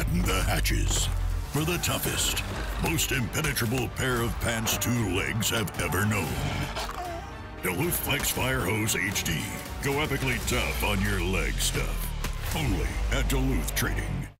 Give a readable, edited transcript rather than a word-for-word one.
flatten the hatches for the toughest, most impenetrable pair of pants two legs have ever known. DuluthFlex Fire Hose HD. Go epically tough on your leg stuff. Only at Duluth Trading.